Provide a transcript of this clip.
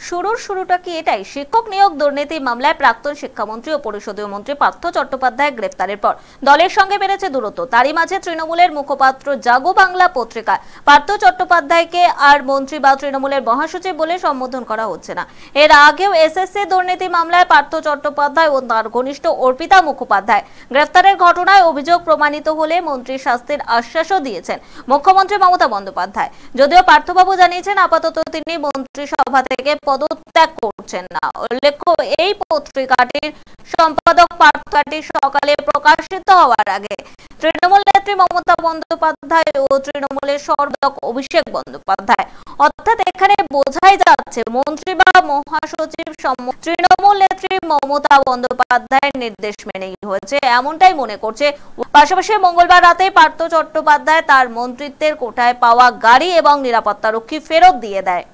শুরুটা কি এটাই? শিক্ষক নিয়োগ দুর্নীতি মামলায় প্রাক্তন শিক্ষামন্ত্রী ও পরিষদীয় মন্ত্রী পার্থ চট্টোপাধ্যায় গ্রেফতারের পর দলের সঙ্গে বেড়েছে দূরত্ব। তারই মাঝে তৃণমূলের মুখপাত্র জাগো বাংলা পত্রিকায় পার্থ চট্টোপাধ্যায়কে আর মন্ত্রী বা তৃণমূলের মহাসচিব বলে সম্বোধন করা হচ্ছে না। এর আগেও এসএসসি দুর্নীতি মামলায় পার্থ চট্টোপাধ্যায় ও তার ঘনিষ্ঠ অর্পিতা মুখোপাধ্যায় গ্রেফতারের ঘটনায় অভিযোগ প্রমাণিত হলে মন্ত্রী শাস্তির আশ্বাসও দিয়েছেন মুখ্যমন্ত্রী মমতা বন্দ্যোপাধ্যায়। যদিও পার্থবাবু জানিয়েছেন আপাতত তিনি মন্ত্রিসভা থেকে পদত্যাগ করছেন না। উল্লেখ্য, এই পত্রিকাটির সম্পাদক পার্থটি সকালে প্রকাশিত হওয়ার আগে তৃণমূল নেত্রী মমতা বন্দ্যোপাধ্যায় ও তৃণমূলের সম্পাদক অভিষেক বন্দ্যোপাধ্যায়, অর্থাৎ এখানে বোঝাই যাচ্ছে মন্ত্রী বা মহাসচিব তৃণমূল নেত্রী মমতা বন্দ্যোপাধ্যায়ের নির্দেশ মেনেই হয়েছে, এমনটাই মনে করছে। পাশাপাশি মঙ্গলবার রাতে পার্থ চট্টোপাধ্যায় তার মন্ত্রিত্বের কোটায় পাওয়া গাড়ি এবং নিরাপত্তারক্ষী ফেরত দিয়ে দেয়।